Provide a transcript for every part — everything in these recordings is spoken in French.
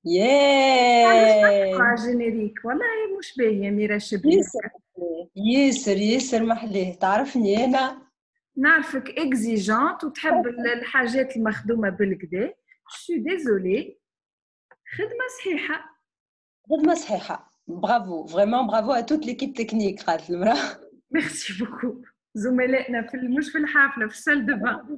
علاش ياه نحكوا على الجينيريك والله مش باهية ميرا شبلي. ياسر ياسر ياسر محليه تعرفني انا. نعرفك اكزيجونت وتحب الحاجات المخدومة بالكدا. شو ديزولي. خدمة صحيحة. خدمه صحيحه برافو فريمون برافو ا توت ليكيب تكنيك قالت المراه. ميرسي بوكو. زملائنا مش في الحافلة في السال دو بان.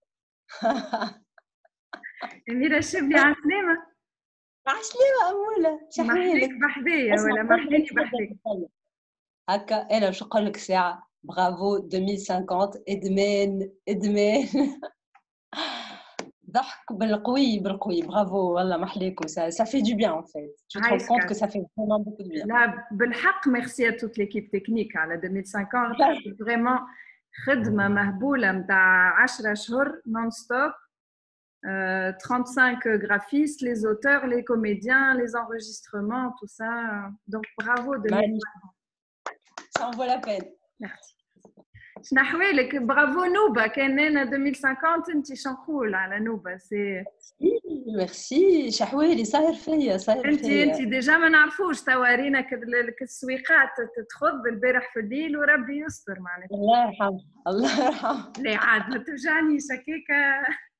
أميرة شبلي على السلامة. عسلامة أمولة محليك شحوالك. بحذايا اسمع ولا برك محليني نتفضل بحذاك. نتكلم. هكا أنا باش نقول لك ساعة برافو 2050 إدمان إدمان. ضحك بالقوي بالقوي برافو والله محليكم ça fait du bien en fait. Tu te rends compte عايشك. que ça fait vraiment beaucoup de bien. لا بالحق ميرسي à toute l'équipe technique على 2050 فريمون خدمة مهبولة متاع 10 شهور نون ستوب. 35 graphistes, les auteurs, les comédiens, les enregistrements, tout ça. Donc bravo 2050. Ça en vaut la peine. Merci. شنو احوالك؟ برافو نوبة. كان انا 2050 انت شنقول على نوبة سي. ميرسي شحوالي صاير فيا صاير فيا. انت ديجا ما نعرفوش توارينا السويقات تخض البارح في الليل وربي يستر معناتها. الله يرحمه الله يرحمه. لا عاد ما توجعنيش هكاكا.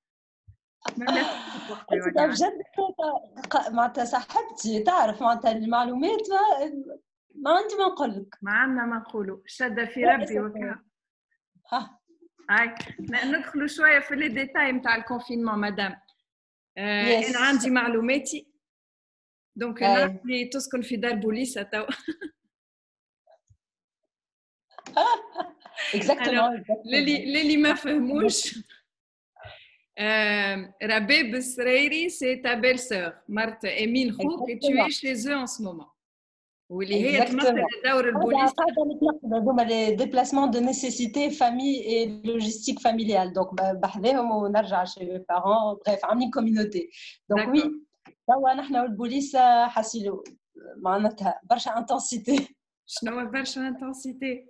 انت بجد معناتها صاحبتي تعرف معناتها المعلومات ما عندي ما نقول لك. ما عندنا ما نقولوا شده في ربي وكا. هاي ندخلوا شويه في لي ديتاي نتاع الكونفينمون مدام. انا عندي معلوماتي دونك انا اللي تسكن في دار بوليس تو. اكزاكتومون للي ما فهموش. رباب السريري سي تا بيل سور مرت امين خوك et tu es chez eux en ce moment. واللي هي تمثل دور البوليس. هذوما لي ديبلاسمون دو نيسيسيتي فامي اي لوجيستيك فاميليال دونك بحذاهم ونرجع شي بارون بريف عاملين كوميونيتي دونك وي توا نحن والبوليس حاسيلو معناتها برشا انتنسيتي. شنو برشا انتنسيتي؟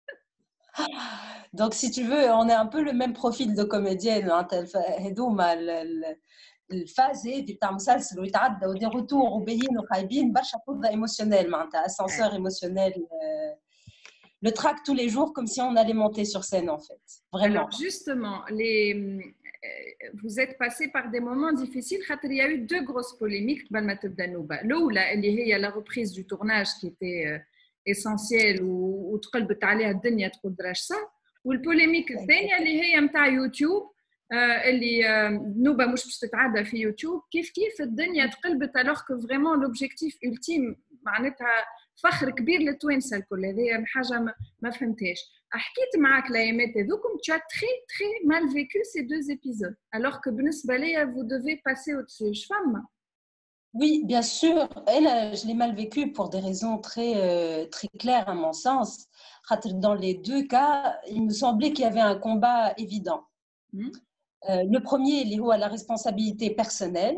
Donc si tu veux on est un peu le même profil de comédienne هذوما الفاز هذه بتاع مسلسل ويتعدى ودي روتور وباهيين وخايبين برشا فوضى ايموشنيل معناتها اسانسور ايموشنيل le track tous les jours comme si on allait monter sur scène en fait vraiment. Alors justement vous êtes passé par des moments difficiles خاطر il y a eu deux grosses polémiques قبل ما تبدا النوبه. الاولى اللي هي la reprise du tournage qui était essentielle وتقلبت عليها الدنيا تقول دراشسا. والبوليميك الثانيه اللي هي نتاع يوتيوب اللي نوبه مش باش تتعدى في يوتيوب كيف الدنيا تقلبت alors que vraiment l'objectif ultime معناتها فخر كبير للتوانسه الكل. هذه حاجه ما فهمتهاش. حكيت معاك الايامات هذوكم tu as très mal vécu ces deux épisodes alors que بالنسبه ليا vous devez passer au-dessus. je femme. Oui, bien sûr. Elle, je l'ai mal vécu pour des raisons très claires à mon sens. Dans les deux cas, il me semblait qu'il y avait un combat évident. Le premier, il est à la responsabilité personnelle.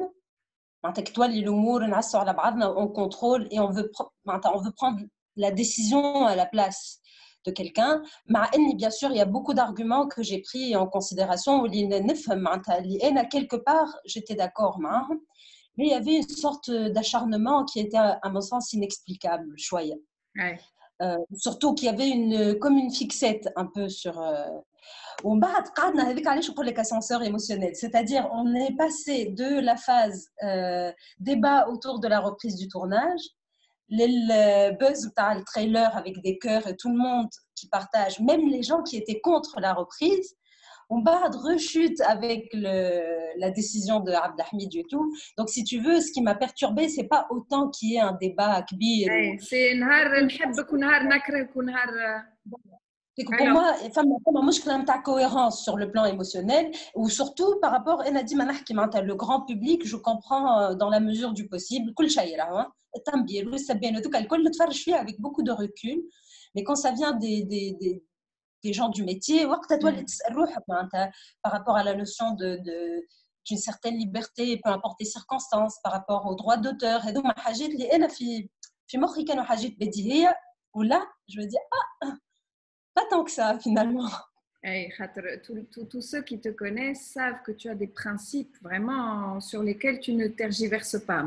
On contrôle et on veut prendre la décision à la place de quelqu'un. Bien sûr, il y a beaucoup d'arguments que j'ai pris en considération. Quelque part, j'étais d'accord. Mais il y avait une sorte d'acharnement qui était, à mon sens, inexplicable. Ouais. Surtout qu'il y avait comme une fixette un peu sur... ومن بعد قعدنا هذيك علاش نقول لك ascenseur émotionnel, c'est-à-dire on est passé de la phase débat autour de la reprise du tournage, le buzz تاع le trailer avec des cœurs et tout le monde qui partage, même les gens qui étaient contre la reprise. On va rechute avec la décision de Abdelhamid et tout. Donc, si tu veux, ce qui m'a perturbée, c'est pas autant qu'il y ait un débat كبير. C'est نهار نحبك ونهار نكرهك ونهار. Pour moi, il y a une cohérence sur le plan émotionnel ou surtout par rapport à le grand public, je comprends dans la mesure du possible. Avec beaucoup de recul. Mais quand ça vient des gens du métier, par rapport à la notion d'une certaine liberté, peu importe les circonstances, par rapport aux droits d'auteur, et donc je me dis, pas tant que ça finalement. Hey, tous ceux qui te connaissent savent que tu as des principes vraiment sur lesquels tu ne tergiverses pas.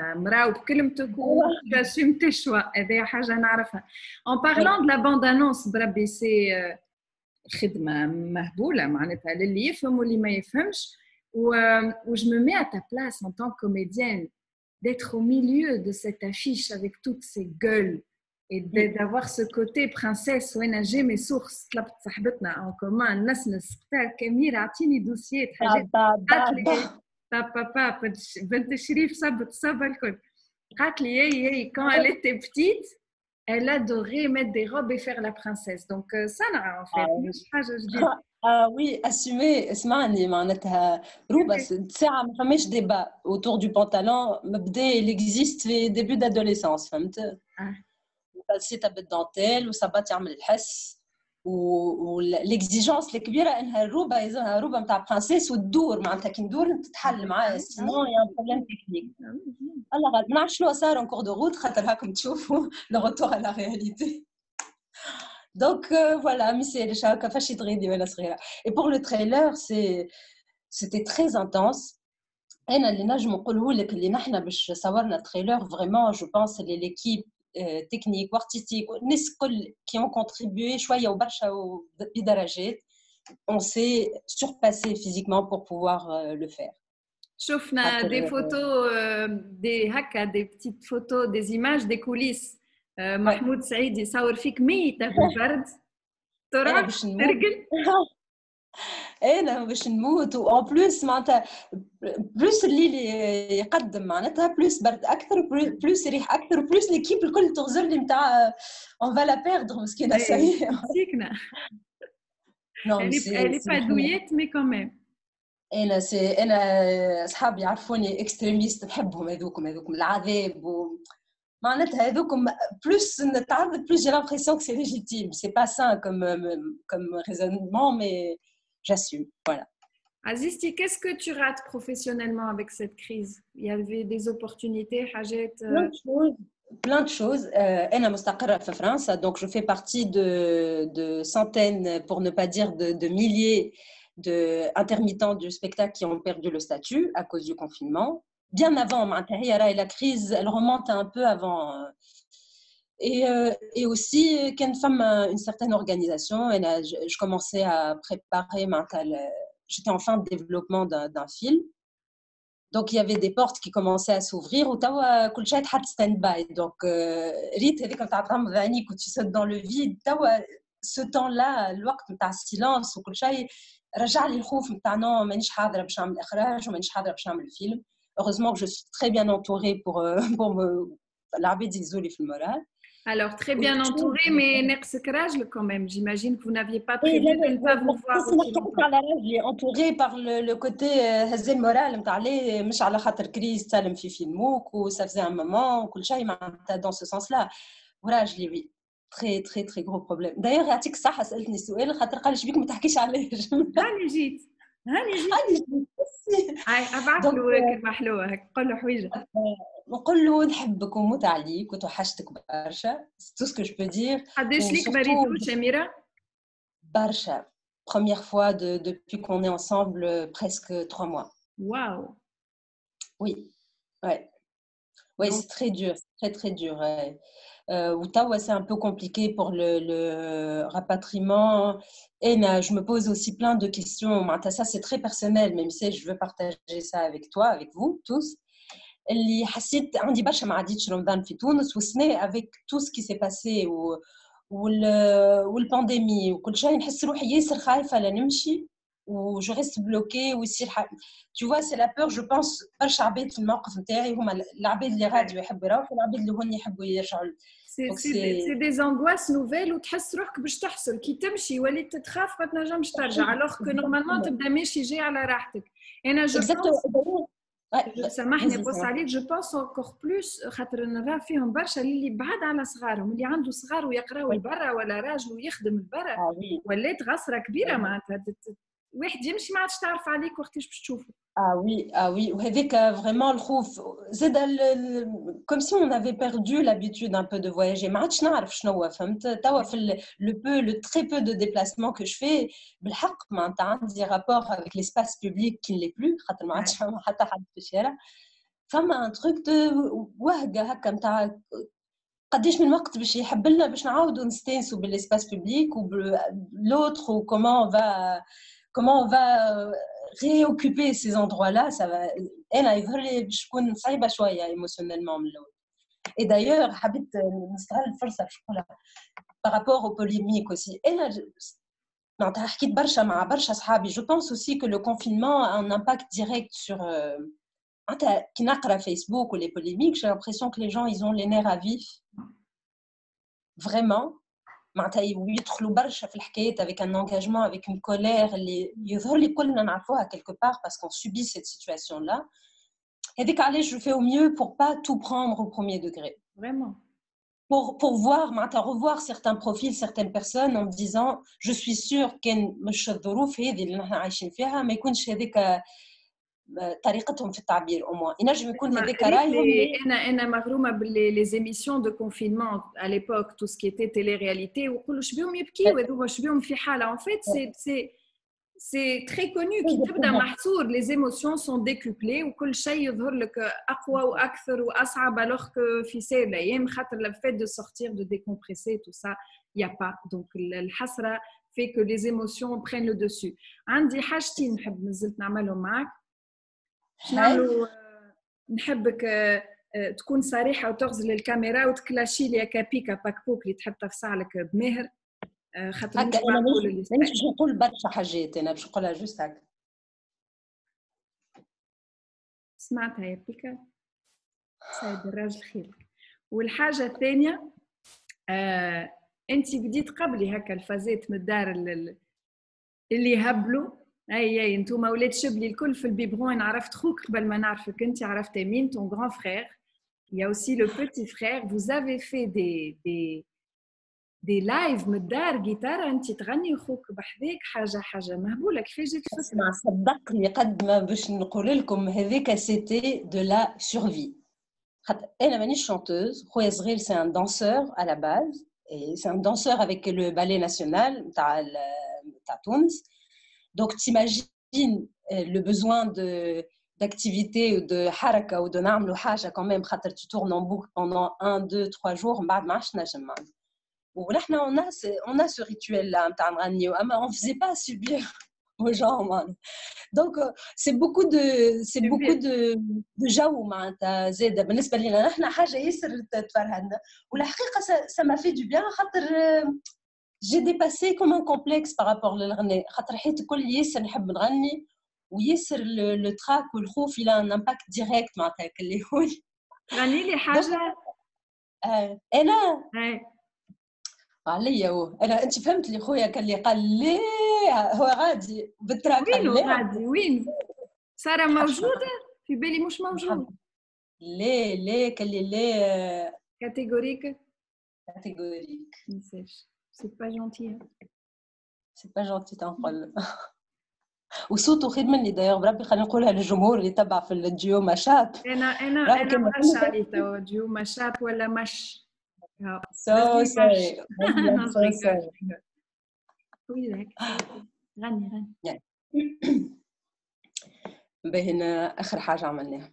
Tu assumes tes choix. En parlant de la bande-annonce, c'est خدمة مهبولة معناتها للي يفهم واللي ما يفهمش où je me mets à ta place en tant que comédienne d'être au milieu de cette affiche avec toutes ces gueules et d'avoir ce côté princesse وين j'ai mes sources طلبت صاحبتنا en commun نسنس كميرة اعطيني دوسيات حاجات قالت لي بابا بنت الشريف صبت صبا الكل قالت لي هي quand elle était petite elle adorait mettre des robes et faire la princesse. Donc, ça, en fait, Ah oui, assumer, اسمعني معناتها روبا ساعة ما فماش débat autour du pantalon, il existe في début d'adolescence, فهمت؟ وبالسي تبت دانتيل وصبات يعمل الحس والاكزيجونس الكبيره انها الروبه يلزمها روبه نتاع برانسيس وتدور معناتها كي ندور تتحل معايا سينون يا بروبليم تكنيك. الله غالب ما نعرفش شنو صار ان كور دو روت خاطر هاكم تشوفوا لو روتور على رياليتي. Donc voilà, Missy le chat كيفاش يتغيدي ولا صغيره. Et pour le trailer c'était très intense. انا اللي نجم نقوله لك اللي نحنا باش صورنا التريلر فريمون جو بونس اللي ليكيب تكنيك وارتستيك الناس الكل qui ont contribué شويه وبرشا بدرجات on s'est surpassé physiquement pour pouvoir le faire. شفنا des photos des petites photos des images des coulisses. محمود سعيد يصور فيك ميتة في البرد ترعب ترقل انا باش نموت وان بلوس معناتها بلوس اللي يقدم معناتها بلوس برد اكثر بلوس ريح اكثر بلوس ليكيب الكل تغزر لي نتاع اون فا لا بيردر مسكينه سي مسكينه elle est pas douillette mais quand même. انا اصحابي يعرفوني اكستريميست نحبهم هذوكم العذاب معناتها هذوكم بلوس نتعذب بلوس j'ai l'impression que c'est légitime c'est pas ça comme raisonnement mais j'assume, voilà. Azisti, qu'est-ce que tu rates professionnellement avec cette crise? Il y avait des opportunités, Hajet plein de choses. أنا مستقرة في فرنسا, donc je fais partie de centaines, pour ne pas dire de milliers d'intermittents du spectacle qui ont perdu le statut à cause du confinement. Bien avant, la crise, elle remonte un peu avant. Et aussi, quand femme une certaine organisation, je commençais à préparer, j'étais en fin de développement d'un film. Donc, il y avait des portes qui commençaient à s'ouvrir. Ou tawa kul shay that stand-by. Donc, rite هذيك نتاع تغمض عينيك و tu sautes dans le vide. Tawa ce temps-là, الوقت نتاع السيلانس وكل شيء رجع لي الخوف نتاع نو مانيش حاضرة باش نعمل إخراج ومانيش حاضرة باش نعمل فيلم. Heureusement que je suis très bien entourée pour me l'arbitre isolé في المورال. Alors, très bien entouré, mais ناقصك راجل quand même. J'imagine que vous n'aviez pas prévu de ne pas vous voir aussi longtemps. Entouré par le côté هز المورال نتاع ليه مش على خاطر كريس تسلم في فيلموك و ça faisait un moment وكل شيء معناتها dans ce sens-là. وراجلي oui. Très très très gros problème. D'ailleurs يعطيك الصحة سألتني السؤال خاطر قال لي بيك ما تحكيش عليه. هاني جيت. ابعث له محلوه هيك قول له حويجه نقول له نحبك وموت عليك وتوحشتك برشا tout ce que je peux dire. قداش ليك بريدو سميرة؟ برشا. Première fois depuis qu'on est ensemble presque 3 mois. Waouh. Oui, ouais. Oui, c'est très dur, très très dur. Ottawa, c'est un peu compliqué pour le rapatriement. Et je me pose aussi plein de questions. Ça, c'est très personnel, mais je veux partager ça avec toi, avec vous tous. اللي حسيت عندي برشا ما عديتش رمضان في تونس والسنة avec tout ce qui s'est passé والبانديمي وكل شيء نحس روحي ياسر خايفة لنمشي و je reste bloquée ويصير tu vois c'est la peur je pense برشا عباد في الموقف نتاعي هما العباد اللي غادي يحبوا يروحوا والعباد اللي هن يحبوا يرجعوا. C'est des angoisses nouvelles وتحس روحك باش تحصل كي تمشي وليت تخاف ما تنجمش ترجع alors que normalement تبدا ماشي جاي على راحتك. انا سامحني بص عليك جو بونس encore plus خاطر نرى فيهم برشا اللي بعاد على صغارهم اللي عنده صغار ويقراو لبرا ولا راجل ويخدم لبرا ولات غصره كبيره معناتها واحد يمشي ما عادش تعرف عليك وقتاش باش تشوفه. Ah oui, ah oui, وهذاك vraiment الخوف زاد comme si on avait perdu l'habitude un peu de voyager. ما عادش نعرف شنو هو فهمت توا في le très peu de déplacements que je fais بالحق معناتها عندي rapport avec l'espace public qui ne l'est plus خاطر ما عادش فما حتى حد في الشارع. فما un truc de وهقه هكا نتاع قداش من وقت باش يحب لنا باش نعاودوا نستانسوا بالespace public ou l'autre ou comment on va réoccuper ces endroits-là, ça va انا يظهر لي باش تكون صعيبه شويه émotionnellement من الاول. Et d'ailleurs حبيت نستغل الفرصه باش نقولها par rapport aux polémiques aussi. انا معناتها حكيت برشا مع برشا صحابي. Je pense aussi que le confinement a un impact direct sur معناتها كي نقرا فيسبوك و les polémiques, j'ai l'impression que les gens ils ont les nerfs à vif vraiment. معناتها يدخلوا برشا في الحكايات avec un engagement, avec une colère اللي يظهر لي كلنا نعرفوها quelque part parce qu'on subit cette situation là. هذيك علاش je fais au mieux pour pas tout prendre au premier degré. Vraiment. Pour voir معناتها revoir certains profils, certaines personnes en me disant je suis sûre كان مش الظروف هذه اللي نحن عايشين فيها ما يكونش هذيك طريقتهم في التعبير au moins. ينجم يكون هذيك رايهم. انا مغرومه باللي émissions de confinement à l'époque, tout ce qui était télé-réalité, ويقولوا شبيهم يبكيوا هذوما شبيهم في حاله. En fait c'est très connu كي تبدا محصور les émotions sont décuplées وكل شيء يظهر لك اقوى واكثر واصعب alors que في سير الايام خاطر le fait de sortir de décompresser tout ça il y a pas. Donc الحسره fait que les émotions prennent le dessus. عندي حاجتين نحب نزلت نعملهم معك. نعملوا نحبك تكون صريحه وتغزل الكاميرا وتكلاشي لي كابيكا باكبوك اللي تحب تفصع لك بمهر خاطر مش معقول اللي مانيش باش نقول برشا حاجات. انا باش نقولها جوست هكا. سمعتها يا بيكا سيد الراجل خير. والحاجه الثانيه انت بديت قبلي هكا الفازات من الدار اللي هبلوا. اي انتوما ولاد شبلي الكل في البيبرون. عرفت خوك قبل ما نعرفك انت عرفت امين ton grand frère. Il y a aussi le petit frère. Vous avez fait des lives من الدار جيتار انت تغني خوك بحذاك حاجه مهبوله. كيفاش جات الفكره؟ صدقني قد ما باش نقول لكم هذيك سيتي دو لا سورفي. خاطر انا مانيش شانتوز. خويا صغير سي ان دانسور à la base et c'est un danseur avec le ballet national تاع تونس. Donc, t'imagines le besoin d'activité ou de haraka ou de نعملوا حاجة quand même خاطر tu tournes en boucle pendant 1, 2, 3 jours بعد ما عادش نجم نعمل. ونحن on a ce rituel là نتاع نغنيو اما on faisait pas subir aux gens man. Donc c'est beaucoup de جو معناتها زاده بالنسبة لنا نحن حاجة ياسر تفرهدنا. والحقيقة ça m'a fait du bien خاطر j'ai dépassé comme un complexe par rapport للغناء خاطر حيت الكل ياسر نحب نغني وياسر لو تراك والخوف الى ان امباكت ديريكت معناتها اللي هو. غني لي حاجه. انا عليا انا انت فهمت لي خويا كان اللي قال لي هو غادي بالتراك. وين غادي وين ساره موجوده في بالي مش موجود. ليه كان لي ليه كاتيجوريك مساج. C'est pas gentil. C'est pas gentil تنقول. وصوته خير مني دايوغ بربي خلينا نقولها للجمهور اللي تبع في الديو مشاب. انا مش عليه تو ديو مشاب ولا مش. So sorry. غني بهنا آخر حاجة عملناها.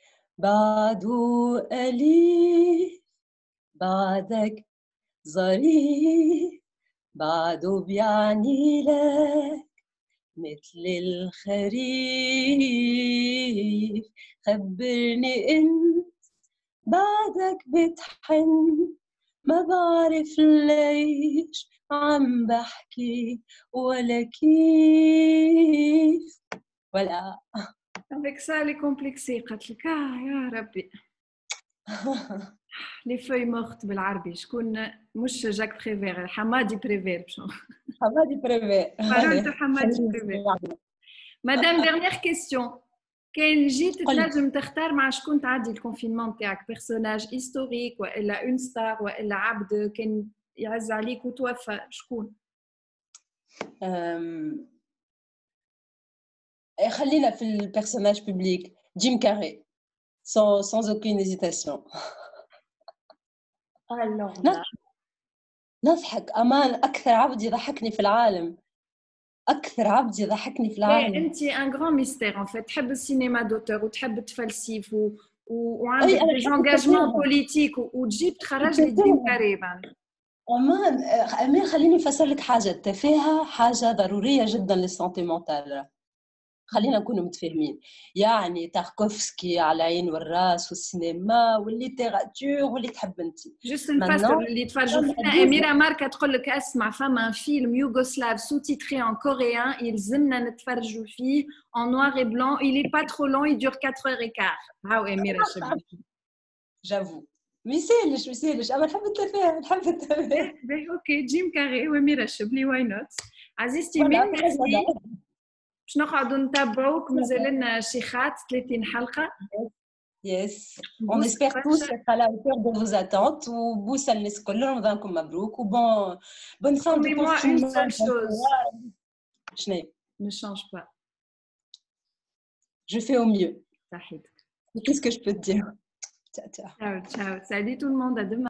بعده أليف بعدك ظريف بعده بيعني لك مثل الخريف خبرني انت بعدك بتحن ما بعرف ليش عم بحكي ولا كيف ولا avec ça les complexés قالت لك يا ربي. لي فوي مورت بالعربي شكون مش جاك بريفير حمادي بريفير حمادي بريفير حمادي بريفير. مدام ديرنيير كيسيون كان جيت تنجم تختار مع شكون تعدي الكونفينمون تاعك بيرسوناج هيستوريك والا اون ستار والا عبد كان يعز عليك وتوفى شكون؟ خلينا في البيرسوناج بوبليك جيم كاري sans aucune hésitation. Alors là, نضحك نضحك أمان أكثر عبد يضحكني في العالم أكثر عبد يضحكني في العالم. انت un grand mystère en fait. تحب السينما دوتور وتحب تفلسف أي وعندك أنا des نحب engagements التفاهة politiques وتجيب تخرج لي جيم التفاهة كاري. أمان أمير خليني أفسر لك حاجة التفاهة حاجة ضرورية جدا للسانتي مونتال خلينا نكونوا متفاهمين يعني تاركوفسكي على العين والراس والسينما والليتيراتور واللي تحب انت جست نفسر اللي يتفرجوا فينا أميرة ماركة تقول لك اسمع فما فيلم يوغوسلاف سو تيتري en coréen يلزمنا نتفرجوا فيه en noir et blanc il est pas trop long il dure 4h15 هاو أميرة شبلي جافو ميسالش اما نحب التفاهه نحب التفاهه اوكي جيم كاري وأميرة شبلي واي نوت عزيزتي مين ميرسي باش نقعدوا نتابعوك مازال لنا شيخات 30 حلقة. Yes, on espère tous être à la hauteur de vos attentes ou بوسة للناس الكل رمضانكم مبروك bonne fin de Promets-moi une seule chose. شنو Ne change pas. Je fais au mieux. صحيح. Qu'est-ce que je peux te dire? Ciao, ciao. Ciao, ciao. Salut tout le monde, à demain.